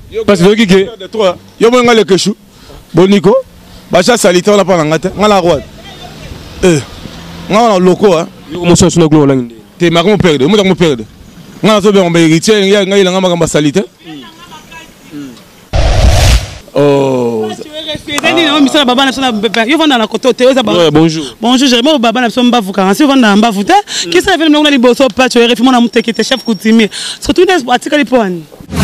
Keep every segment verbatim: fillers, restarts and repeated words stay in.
parce que qui yo mo ngale keshu boniko ba cha salita on a pas ngata ngala roi eh ngala loko hein yo mo so so ngolo ngindi te ma ko perdre mo mo perdre ngala so be on be héritier ya ngala ngama ngamba salita oh bonjour bonjour j'aimerais au baba na so mbavu quarante vanda mbavu te qui ça fait na liboso pa tu refi mona mutekete chef coutumier surtout une article les points.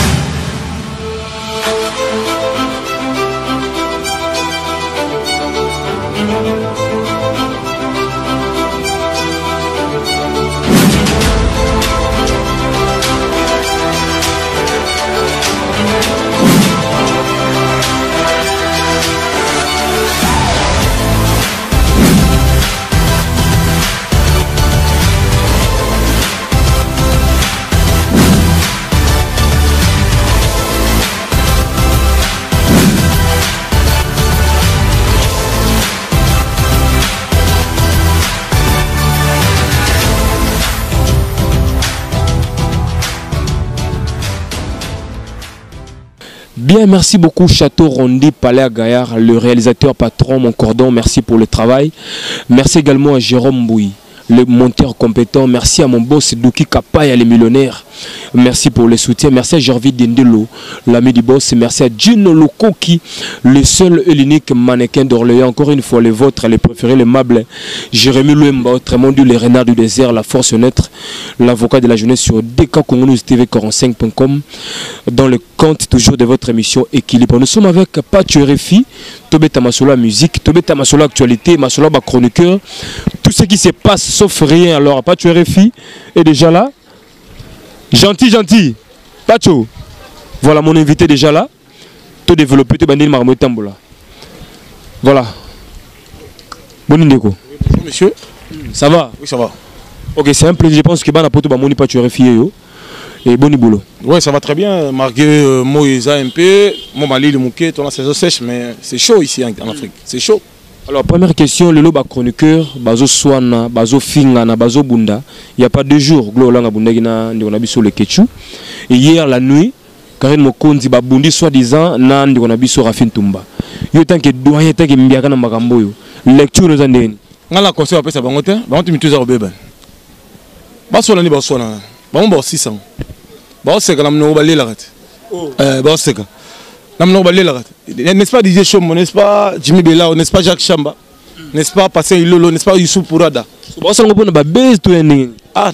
Bien, merci beaucoup Château Rondi, Palais à Gaillard, le réalisateur patron, mon cordon, merci pour le travail. Merci également à Jérôme Bouy, le monteur compétent. Merci à mon boss Douki Kapaya, les millionnaires. Merci pour le soutien. Merci à Gervais Dendelo, l'ami du boss. Merci à Gino Lokoki, le seul et l'unique mannequin d'Orléans. Encore une fois, les vôtres, les préférés, les meubles. Jérémy Louemba, autrement dit les renards du désert, la force naître, l'avocat de la jeunesse sur D K Congo News T V quarante-cinq point com. Dans le compte toujours de votre émission Équilibre. Nous sommes avec Pacho R F I, Tobeta Masolo musique, Tobeta Masolo actualité, Masolo ba chroniqueur. Tout ce qui se passe sauf rien. Alors Pacho R F I est déjà là. Gentil, gentil. Pacho. Voilà mon invité déjà là. Tout développé, tout bandé marmotte tambola. Voilà. Bon indéco. Bonjour monsieur. Ça va? Oui, ça va. Ok, c'est un plaisir. Je pense que bana poto ba moni Pacho R F I yo. Et bon boulot. Ouais, ça va très bien. Malgré euh, Moïse un peu, mon mali le mouquet, ton la saison sèche, mais c'est chaud ici en, en Afrique. C'est chaud. Alors, première question, le loba chroniqueur, bazo swana, bazo fingana, bazo bunda. Il n'y a pas deux jours, glolanga bunda gina, on a vu sur le ketchou. Et hier la nuit, Karine Mokonzi babundi soi-disant, nan on a vu sur Rafin Tumba. Yo tant que doyen tant que mbiaka na makambo yo. Lecture nous andeni. Ngala conseil après ça bangote, bangote mituza robeba. Ba sona ni ba sona. Ba mo ba six cents. Ba seka na mno ba lela rat. Eh ba seka. N'est-ce pas D J Chom, n'est-ce pas Jimmy Bella, n'est-ce pas Jacques Chamba, n'est-ce pas Passin Ilolo, n'est-ce pas Youssouf Pourada. Ah,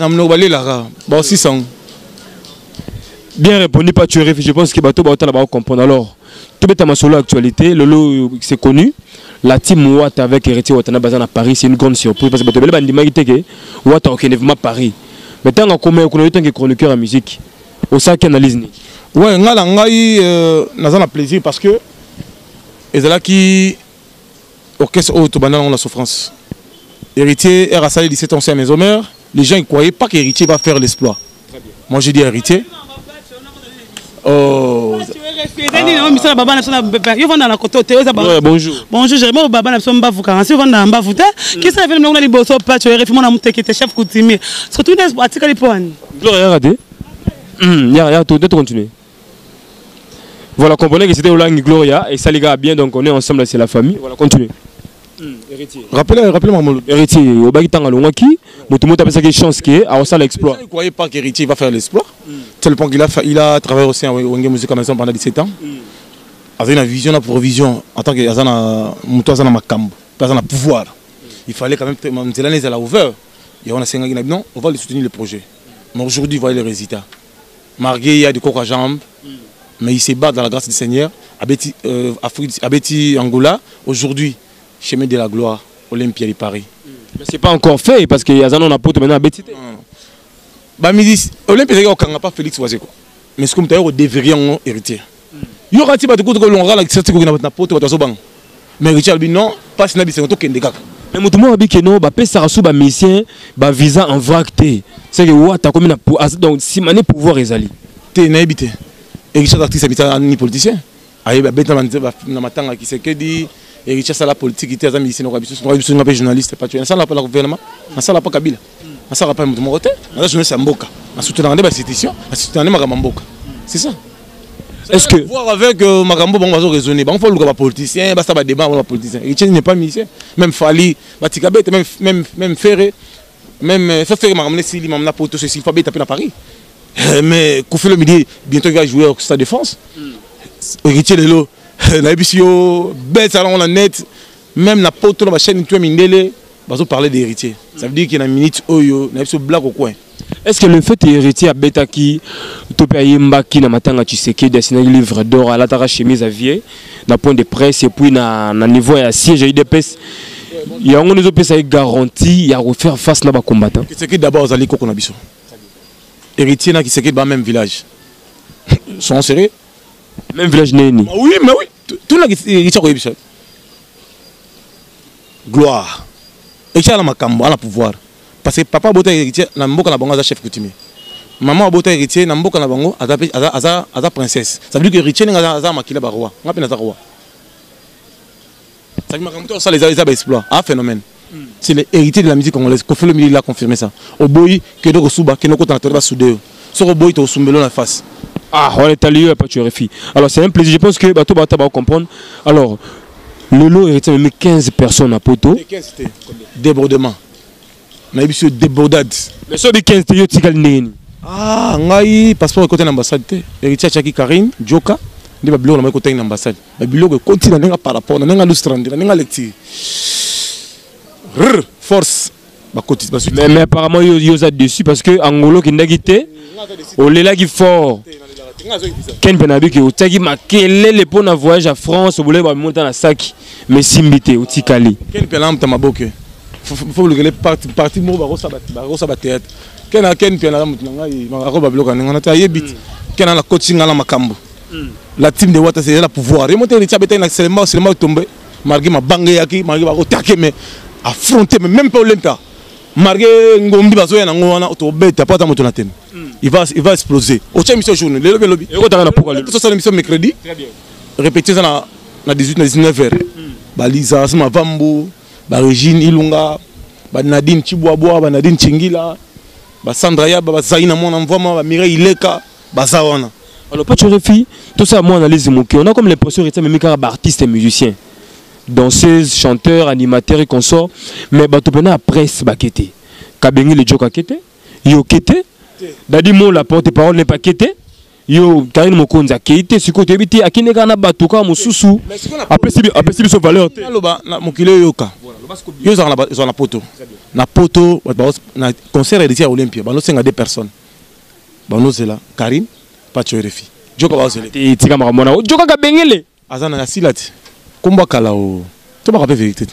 bien répondu, pas tu je pense que Bato Bato va comprendre. Alors, tout est ma solo actualité, Lolo c'est connu. La team Watt avec Héritier Watana Bazan à Paris, c'est une grande surprise parce que Bato Bella Bandima Giteke, Watt a aucun Paris. Mais tant qu'on met un chroniqueur à musique, au sac analyse. Ouais, ngala ngai euh, nazana plaisir parce que ezala qui orchestre auto banal on la souffrance. Héritier R A S A dix-sept ans c'est mes homères, les gens ne croyaient pas qu'Héritier va faire l'exploit. Moi j'ai dit Héritier. Oh. Bonjour. Bonjour, j'aimerais au baba na so mbavu quarante vanda mbavu te qui ça fait na liboso pa tu refi mona mutekete chef coutumier. Surtout une article les points. Gloria raté. Hum, ya ya tout de continuer. Voilà, comprenez que c'était Olangi Gloria et ça les gars bien, donc on est ensemble, c'est la famille. Voilà, continue. Mmh, héritier. Rappelez, rappelez-moi mon héritier. Au Bagitang Alongaki, tout le monde a pensé qu'il y a chance qui est à ça l'exploit. Vous ne croyez pas qu'Héritier va faire l'exploit? C'est le point qu'il a il a travaillé aussi en Wenge Musique Maison pendant dix-sept ans. Avec une vision, une provision en tant que Azana Moutoazana Makambo, Azana pouvoir. Il fallait quand même c'est l'année elle a ouvert. Et on a cinq ans non, on va les soutenir le projet. Mais aujourd'hui, voyez les résultats. Marguerite, il y a du coq à jambes. Mais il se bat dans la grâce du Seigneur. Abeti, euh, Afrique, Abeti Angola, aujourd'hui, chemin de la gloire, Olympia de Paris. Mais ce n'est pas encore fait parce qu'il y a un an à Poto maintenant à Abeti. Bah, me disent, Olympia de pas Félix Oazeko. Mais c'est comme tu as devriez en hériter. Il y aura un petit peu de l'on la certitude qu'on a na poto à Soban. Mais Richard dit non, pas si nabi c'est un token de gars. Mais mon tomo abi que non, bah pèse ça sous bah mission, bah visa en vrac té. C'est que ouah t'as comme une donc si mané pouvoir ezali. Té naibité. Et Richard actrice habita ni politicien. Aïe bah bête na matanga qui c'est que dit et Richard ça la politique qui est amis ici nous habitons nous habitons nous journaliste pas tu ça là pas le gouvernement, ça là pas Kabila. Ça là pas mon côté. Là je me suis mboka. À soutenir des institutions, à soutenir ma mboka. C'est ça. Est-ce que voir avec euh, Magambo, bon, on va raisonner. Bon, il faut le politicien, basta ba débat, on va politicien. Héritier n'est pas musicien. Même Fali, Batikabet, même même même Ferré, même ça fait Magambo Sili, Mamna Poto, c'est Sylpha Beta à Paris. Mais Koufé le midi, bientôt il va jouer au Stade de France. Héritier de l'eau, Naibisio, bête salon la net, même la Poto, la chaîne tu as Mindele, bazo parler d'héritier. Ça veut dire qu'il y a une minute Oyo, Naibisio blague au coin. est-ce que le fait héritier à Betaki, Topé Mbaki, na matanga Tshisekedi, dessiné livre d'or à la chemise à vie, na point de presse et puis na na niveau à siège à I D P S, il y a un autre pays qui garantit, il y a refaire face à nos combattants. Tshisekedi d'abord aux alliés Kokonabiso. Héritier na Tshisekedi dans même village. Sont sérieux? Même village Néni. Oui, mais oui. Tout le monde est héritier. Gloire. Héritier à Makambo, à la pouvoir. Parce que papa a héritier, na mboka na bango chef coutumier. Maman a héritier, na mboka na bango aza princesse. Ça veut dire que héritier n'a aza makila ba roi. On appelle ça roi. Ça veut dire que ça les a exploit. Un phénomène. C'est l'héritier de la musique congolaise. Kofi Olomide il a confirmé ça. Oboyi que do suba que no kota na toriba soudé. So oboyi to sumbelo na face. Ah, on est allé à pas tu refi. Alors c'est un plaisir. Je pense que bateau bateau va comprendre. Alors le lot héritier met quinze personnes à Poto. Débordement. Na biso débordade. Mais so bi quinze yo tikal neni. Ah, ngai passeport côté l'ambassade té. Héritier Chaki Karine, Joka, ndi ba bilo na côté l'ambassade. Ba bilo ko continue na nga par rapport na nga lustrandi, na nga lecture. Rrr, force. Ba côté ba mais mais apparemment yo yo za dessus parce que Angolo ki ndagité. Olela ki fort. Ken Benabi ki otaki makelele pour na voyage à France, au boulot ba monter na sac mais simbité o tikali. Ken Pelam ta maboke. Faut le regarder parti parti mo ba rosa ba ba rosa ba théâtre. Ken a ken pena mutnanga i ma ko ba bloka ngana ta yebit. Ken a la coaching na makambo. La team de Wata c'est la pouvoir. Remonter les tchabeta na seulement seulement tomber. Margué ma bangé yaki, margué ba ko taquer mais affronter mais même pas Olympia. Margué ngombi ba zoya na ngona to beta pas ta moto na tene. Il va il va exploser. Au tchem mission journée, le lobby. Et ko ta na pourquoi le. Ça c'est mission mercredi. Très bien. Répéter ça na na dix-huit na dix-neuf heures. Baliza sama Vambo. Ba Régine Ilunga, ba Nadine Chibouaboua, ba Nadine Chingila, ba Sandra Yaba, ba Zaina Mona Mvoma, ba Mireille Ileka, ba Zawana. Alors, pas de réfléchir, tout ça, moi, analyse mon on a comme l'impression que même artistes et musiciens, danseuses, chanteurs, animateurs et consorts, mais bah, tu peux la presse, bah, kété. Kabengi le Joka kété, yo kété, dadi mo la porte-parole n'est pas kété. Yo Karine Mokonza kété, ce côté habité, à qui n'est qu'un abatuka, mon sous-sous. Après, c'est son valeur. Mon kilo yoka. Yo ont la poto. Na poto, na concert ici à Olympia. Bah nous c'est deux personnes. Bah nous c'est là. Karine, pas tu refi. Joka ba osele. Ti tika makamona. Joka ka bengele. Azana na silati. Komba kala o. To ba ka vérité.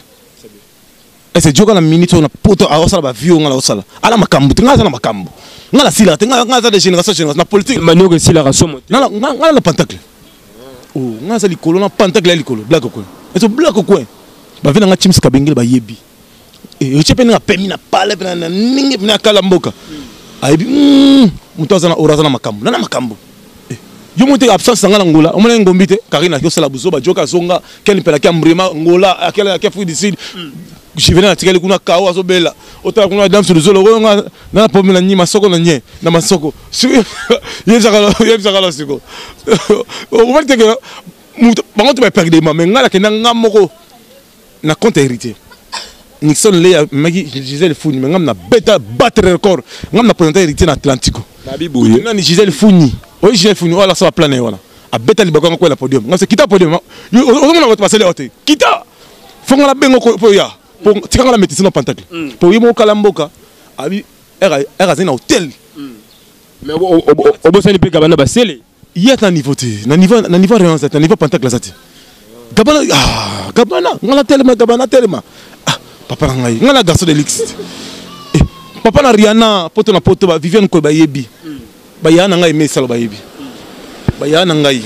Et c'est Joka na minute na poto a osala ba vio ngala osala. Ala makambu, ngaza na makambu. Ngala silati, ngaza de génération génération na politique. Manio que si la rasomo. Ngala ngala na pentacle. Oh, ngaza likolo na pentacle likolo. Black ko. Et so black ko. Ba vina nga Chims Kabengele ba yebi. Et je peux na pemi na pale na ningi na kala mboka. Aibi mutaza na oraza na makambo. Na na makambo. Yo monte absence ngala ngola. O mona ngombi te Karina ko sala buzo ba joka zonga ken pela ka mbrema ngola akela ka fu d'ici. Je venais na tikeli kuna kawa zo bela. Ota kuna dam sur le zolo nga na pomme na nyima soko na nye na masoko. Yezaka yezaka la siko. O mona te que muto bango te ba perdre ma ngala ke na ngamoko. Na compte héritier. Nixon Léa, Gisèle Founi, mais on a bêta battre record. On a présenté héritier dans Atlantico. Nabibouye. On a Gisèle Founi. Oui, Gisèle Founi, on a ça va planer. A bêta libago on a le podium. On s'est quitté le podium. On a passé les hôtels. Quitta. Faut qu'on la bengo pour ya. Pour tirer la médecine au pentacle. Pour y mon kalamboka. Abi, elle a un hôtel. Mais au bout de l'épée, Gabana Bassele. Il y a un niveau, un niveau, un niveau réel, un niveau pentacle là. Gabana, ah, Gabana, on a tellement, Gabana tellement. Ah, papa n'a rien, on a garçon de l'X. Papa n'a rien, poto na poto, Viviane ko ba yebi. Ba ya na ngai me salo ba yebi. Ba ya na ngai.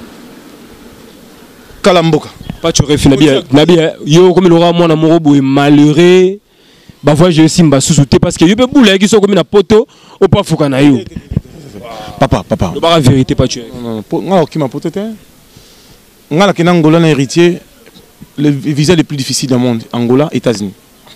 Kalamboka. Pas tu refais Nabi, Nabi, yo comme le roi mon amoureux boy malheureux. Ba voix je simba sous-souté parce que yo be boule qui sont comme na poto au pas fouka na yo. Papa, papa. Le bar vérité pas tu. Non, non, qui m'a poto te. Angola qui Angola un héritier, le visa le plus difficile du monde, Angola, États-Unis.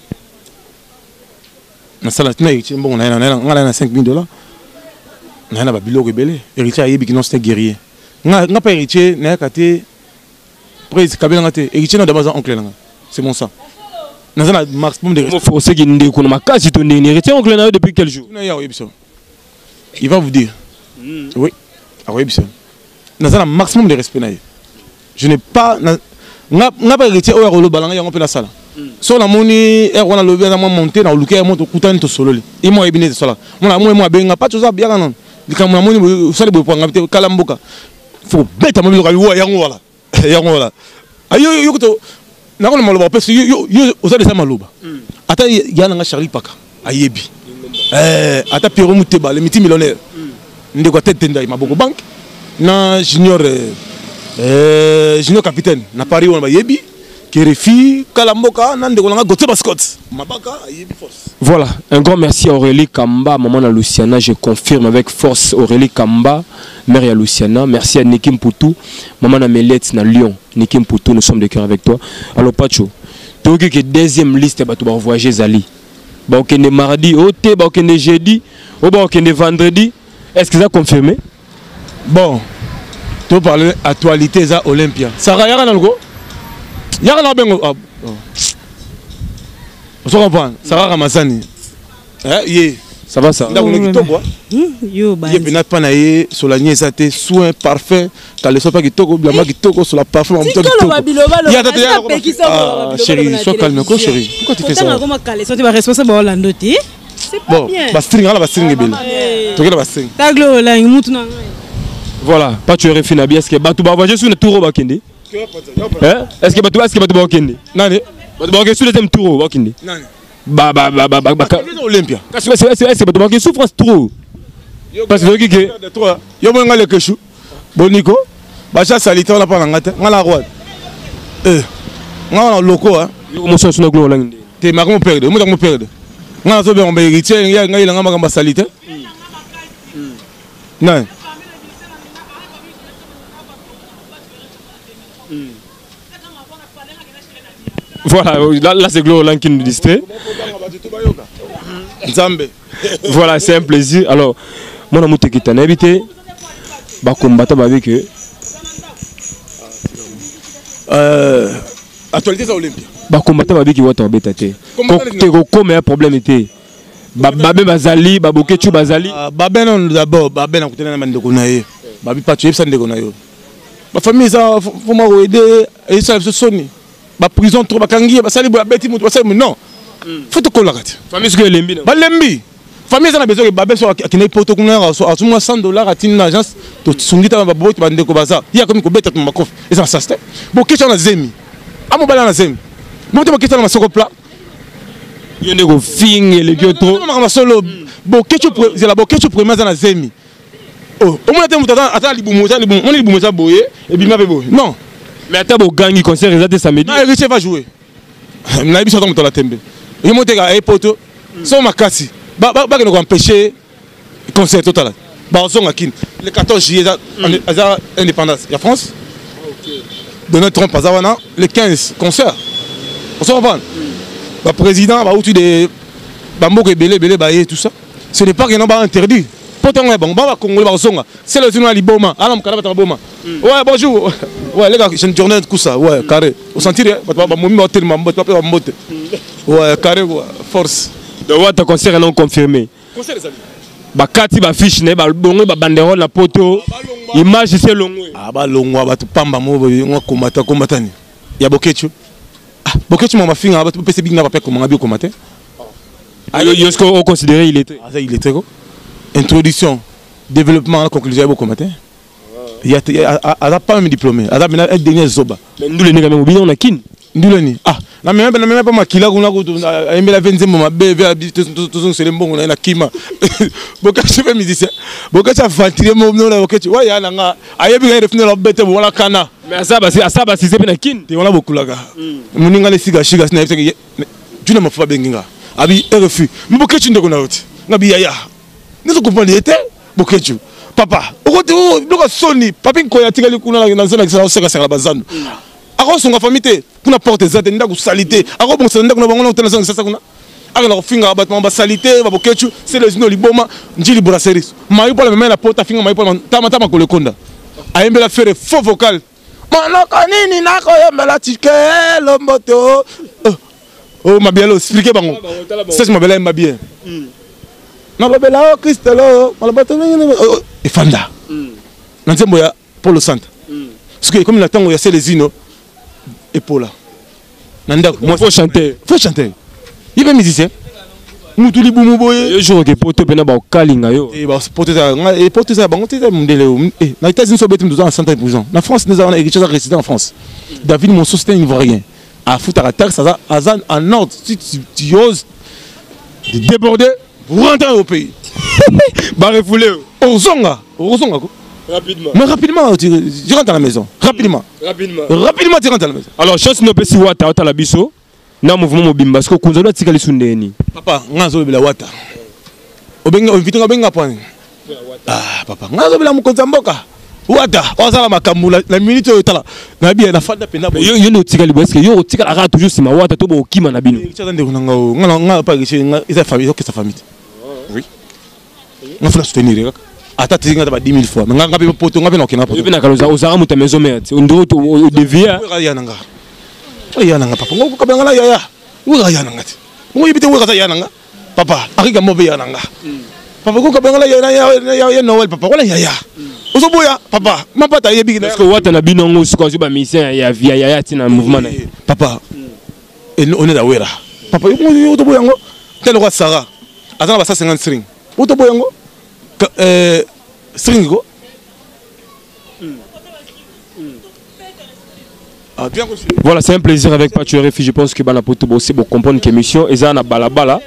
Na sala tuna héritier bon on a on a cinq mille dollars. On a ba bilo rebelle, héritier ayebi qui non c'était guerrier. nga nga pas héritier na kate prise kabela ngate héritier na d'abord oncle nga c'est mon sang nazana maximum de respect faut qui ndé ko na kasi to ndé héritier oncle na depuis quel jour na ya oyebiso il va vous dire oui ah oyebiso nazana maximum de respect na je n'ai pas nga nga pas héritier o ya ko lo balanga yango pe na sala so na moni er wana lobi na monter na luka moto kutani to sololi et moi ebine sola mona moi moi benga pas tout ça bien non likambo na moni sali bo panga te kala mboka faut beta mo loka wa yango wala yango wala ayo yo to na ko maloba parce yo yo osali ça maloba ata yana nga Charlie Paka ayebi eh ata Pierrot Muteba le multi millionnaire ndeko tete ndai maboko bank na junior euh junior capitaine na Paris on ba yebi Kéréfi, Kalamboka, Nandekolanga, Gauthier Bascot. Mabaka, Ayebi Force. Voilà, un grand merci à Aurélie Kamba, maman à Luciana, je confirme avec force Aurélie Kamba, mère à Luciana. Merci à Nikim Poutou, maman à Melette, na Lyon. Nikim Poutou, nous sommes de cœur avec toi. Alors Pacho, tu as que deuxième liste, tu vas voyager Zali. Tu vas mardi, tu vas jeudi, tu vas vendredi. Est-ce que ça a confirmé? Bon, tu parles actualité za Olympia. Ça va y avoir dans y'a na bengo ah on se comprend ça va ramasani eh yé ça va ça ndako kitoko yo ba yé pena pana yé solagné ça te soin parfait quand le sopa kitoko blama kitoko sur la parfum en tout il y a tata ah chérie sois calme quoi chérie pourquoi tu fais ça comment calé sont pas responsable Orlando ti c'est pas bien ba string ala ba string belle to kela ba string taglo la mutu na voilà pas tu refais na bien est-ce que ba tu ba voyager sur le tour ba kende est-ce que tu est-ce que tu vas au nani tu vas sur le deuxième tour au Kindi nani ba ba ba ba ba Olympia est-ce que est-ce que tu vas souffrance trop parce que que toi yo mo ngale keshu boniko ba cha salite on a pas ngata ngala roi eh ngala loko hein mo so so ngolo langindi te ma ko perdre mo ta mo perdre ngala so be on be héritier ya ngala ngama ngamba salite non voilà, là, là c'est Glo qui nous distrait. Voilà, c'est un plaisir. Alors, mon amour qui t'a invité, bah combattre avec eux. Euh, actualité ça Olympia. Bah combattre avec eux, tu as bêté. Comme un problème était. Babé Bazali, Babokechu Bazali. Babé non d'abord, Babé n'a coûté na mande konaye. Babi pas tuer ça de konayo. Ma famille ça faut m'aider et ça se sonne. Ba prison trop bakangi ba sali ba beti mutu ba sali non faut te coller famille ce que lembi ba lembi famille ça na besoin ba beso akina poto kuna so atuma cent dollars atina l'agence to sungita ba boto ba ndeko baza ya comme ko beta ma kof et ça ça c'était bon question na zemi amo bala na zemi mo to question na masoko plat yende ko finge le kyoto ma solo bon question pour la bon question pour na zemi oh au moins te muta ata libumu ata libumu on libumu ça boye et bima be boye non. Mais attends, au gang, il concert les samedi. Non, Héritier va jouer. Il a dit que tu la tembe. Il monte à Epoto. Son makasi. Ba ba ba que nous empêcher concert total. Ba on a kin. Le quatorze juillet à indépendance. Il y a France. OK. Donald Trump à Zawana le quinze concert. On se comprend. Ba président ba outil de Bambo et belé belé ba tout ça. Ce n'est pas que non ba interdit. Pourtant bon ba Congolais ba zonga. C'est le journal Liboma. Ala mkala ba boma. Ouais, bonjour. Ouais, les gars, j'ai une journée de coup ça. Ouais, carré. Au sentir, bah, bah, mon motel, ma motte, ma motte. Ouais, carré, force. Donc, ouais, ton concert non confirmé. Concert les amis. Bah, Kati, bah, fiche, né, bah, bon, bah, banderole, la poto. Image, c'est long. Ah, bah, long, bah, tu pamba, moi, on va combattre, combattre. Il y a Bokechu. Ah, Bokechu, ma fille, bah, tu peux se bien pas comment on a bien combattre. Ah, est-ce qu'on considère il était? Ah, ça, il était quoi? Introduction, développement, conclusion, il y a combattre. Il y a, il y a, a, a pas même diplômé. Il y a maintenant un dernier zoba. Mais nous les nègres même oublié on a kin. Nous les ni. Ah, na même na même pas makila kuna ko aimer la vingt ma bébé habite tout c'est le bon on a na kima. Boka je fais musicien. Boka ça fatigué mo no la boka tu ouais ya nga ayebi ga refine la bête bon la kana. Mais ça bah c'est ça bah c'est na kin. Te on a beaucoup là ga. Muninga le siga shiga sna tu ne me fais pas benginga. Abi refus. Mais boka tu ndeko na oti. Ngabi yaya. Ne se comprendre était boka tu. Papa, au côté Sony, papa qui a tiré le coup dans la zone qui s'est la bazane. Alors son famille te, pour la porte zate nda ku salité. Alors bon c'est nda ku na bango na hôtel ça ça kuna. Alors la finga abattement ba salité, ba bokechu, c'est le zino liboma, njili brasserie. Mayu pour la même la porte finga mayu pour tama tama ko le konda. ayembela faire faux vocal monoko nini nakoyembela tikelo mboto oh mabielo expliquer bango c'est mabela yemba bien nalobela o Christelo malobato efanda na nzembo ya Polo Santa parce que comme la tango ya Célesino et Paula nanda moi faut chanter faut chanter il est musicien mutuli bumu boye yo jour que poto pena ba kalinga yo et ba poto ça et poto ça bango tete mundele et na États-Unis so betum dans cent ans prison na France nous avons quelque chose à résider en France David mon soutien ivoirien à foutre à la terre ça azan en ordre si tu oses de déborder vous rentrez au pays ba refouler ozonga ozonga ko rapidement mais rapidement tu, tu rentres à la maison rapidement rapidement rapidement tu rentres à la maison alors chance no pesi wata wata la biso na mouvement mobimba parce que kunzalo tika lisundeni papa ngazo bila wata obenga invité ngabenga point ah papa ngazo bila mukonza mboka wata osala makambu la minute otala na bien na fanda pena yo yo no tika libo est-ce que yo tika ara toujours sima wata to bo kima na bino tshaka ndeko nanga ngala ngala pa riche isa famille que sa famille oui on faut la soutenir kaka ata tinga ba dix mille fois mais nganga pe poto ngape na okena poto yo bina kaloza ozara muta maison mère on doit au devia ya nanga ya nanga papa ngoko kabanga la ya ya wura ya nanga ngo yibite wura ya nanga papa akika mobe ya nanga papa ngoko kabanga la ya ya ya Noël papa wala ya ya ozoboya papa mapata yebi parce que wata na bino ngo siko zuba mission ya via ya ya tina mouvement na papa on est awera papa yo ozoboya ngo tel roi Sarah azana ba cent cinquante string ozoboya ngo euh string go voilà, c'est un plaisir avec Paturefi. Je pense que Bana Poto aussi pour comprendre que l'émission est à Balabala.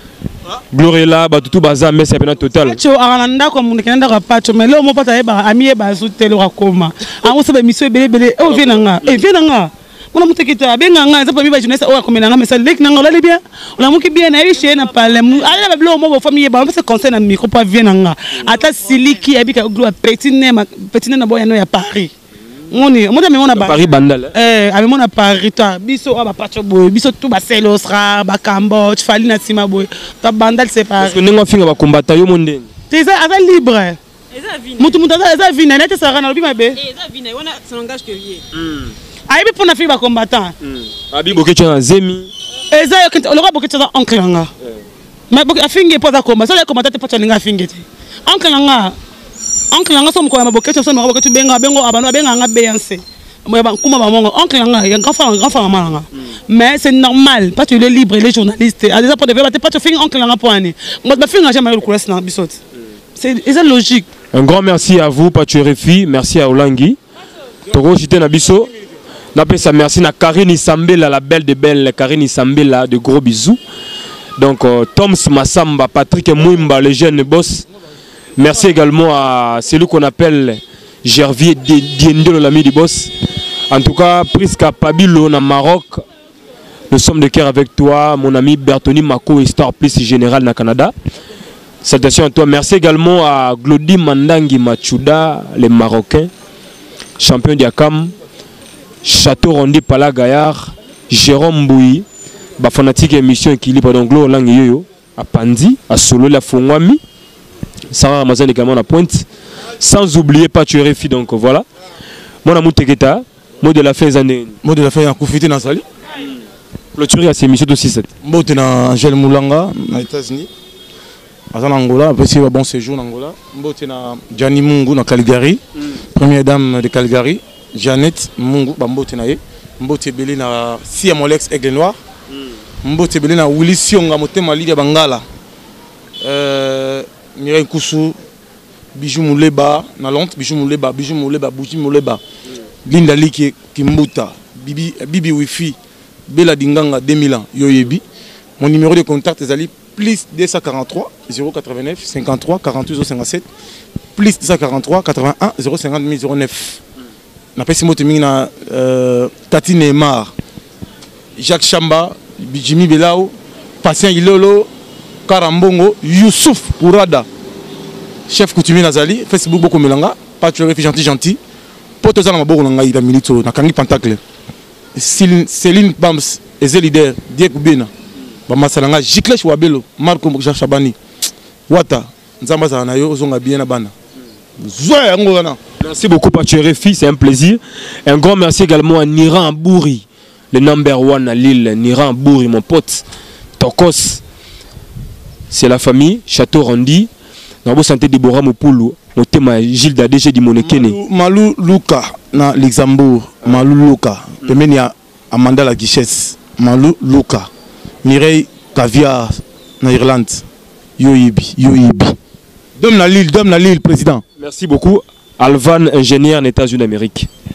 Glorilla, Batutu Baza, mais c'est bien total. Tu as un anda comme on est un pacho, mais là on peut pas avoir ami et bazou tel ou coma. Ah on sait émission belé belé. Oh viens nga, eh viens nga. On a monté qui t'a bien nga, ça peut bien jeunesse ou comme nga, mais ça lek nga là bien. On a monté bien aller chez na parler. Allez la blo mo famille ba, on se concerne na micro pas viens nga. Ata siliki habika gloire petine ma petine na boya no ya Paris. On est, moi on a Paris Bandal. Eh, avec mon Paris, toi, biso aba pacho boy, biso tout ba selosra, ba Cambodge, fali na sima boy. Ta Bandal c'est Paris. Parce que nengo finga ba combattre yo monde. Tu es à libre. Eza vina. Mutu mutu eza vina, nete sara na lobi mabe. Eza vina, wana ça n'engage que rien. Hmm. Aibi pour na fi ba combattant. Hmm. Abi bokecho na zemi. Eza yo kente, olora bokecho za oncle nga. Mais boke afinge poza combat, ça le combattant te pacho ninga finge te. Oncle nga. Oncle nga so mko ya mabokecho so mko bokecho benga bengo abano benga nga beyanse. Moi kuma ba mongo oncle nga ya grand frère grand frère malanga. Mais c'est normal, pas tu es libre les journalistes. A déjà pour de faire pas tu fais oncle nga pour ani. Moi ba finga jamais le couleur na bisot. C'est c'est logique. Un grand merci à vous Paturefi, merci à Olangi. Toko jité na biso. Na pesa merci na Karine Isambela la belle de belle Karine Isambela de gros bisous. Donc euh, Toms Massamba, Patrick Mouimba le jeune boss. Merci également à celui qu'on appelle Gervier Diendelo, l'ami du boss. En tout cas, Prisca Pabilo, au Maroc. Nous sommes de cœur avec toi, mon ami Bertoni Mako, Star Plus Général na Canada. Salutations à toi. Merci également à Glody Mandangi Machuda, les Marocains. Champion d'Yakam. Château Rondi Pala Gaillard. Jérôme Bouy. Ba fanatique émission équilibre donc Glo Lang Yoyo. À Pandi, à Solo la Fongwami. Sarah Ramazan également à pointe. Sans oublier Paturefi, donc voilà. Mon amour Teketa, mot de la fin des années. Mot de la fin, il y a Koufiti dans Sali. Clôturer à ces émissions de six sept. Mot de la Gel Moulanga, aux États-Unis. En Angola, après c'est un bon séjour en Angola. Mot de la Gianni Mungu dans Calgary. Première dame de Calgary. Jeannette Mungu, mot de la Mot de la Sia Molex Aigle Noir. Mot de la Willy Sionga, Motema Lidia Bangala. Euh. Mireille Koussou, Bijou Mouleba, Nalante, Bijou Mouleba, Bijou Mouleba, Bijou Mouleba, Linda Liki Kimbuta, Bibi, Bibi Wifi, Bella Dinganga deux mille ans, Yoyebi. Mon numéro de contact est allé plus deux cent quarante-trois zéro quatre-vingt-neuf cinquante-trois quarante-huit zéro cinquante-sept, plus deux cent quarante-trois quatre-vingt-un zéro cinquante mille zéro neuf. N'a pas si moi na Tati Neymar, Jacques Chamba, Jimmy Belao, Patient Ilolo. Karambongo, Youssouf Pourada, chef coutumier Nazali, Facebook beaucoup melanga, Paturefi gentil gentil, Potoza na maboko nanga ida milito na kangi pentacle. Céline Bams, Ezel leader, Diek Bena, Bama salanga Jiklesh Wabelo, Marco Chabani, Wata, Nzamba za na yo zonga bien na bana. Zoya ngo na. Merci beaucoup, Pacherefi, c'est un plaisir. Un grand merci également à Niran Bouri, le number one à Lille. Niran Bouri, mon pote. Tokos, c'est la famille. Château Rondi. Nous avons santé Deborah Mopoulou. Mon thème Gilles Dadé, j'ai dit mon ékéné. Malou Luka, na Luxembourg. Malou Luka. Demain, il y a Amanda la Guichesse. Malou Luka. Mireille Caviar, na Irlande. Yoibi, Yoibi. Dom na Lille, Dom na Lille, président. Merci beaucoup. Alvan, ingénieur en États-Unis d'Amérique.